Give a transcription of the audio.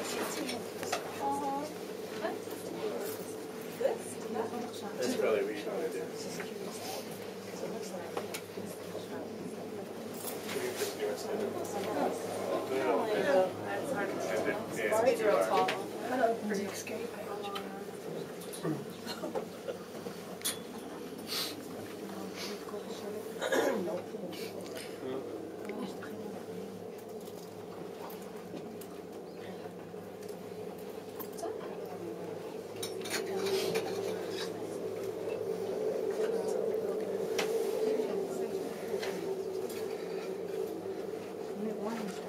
That's probably what you want to do. He's real tall. Pretty escape. One.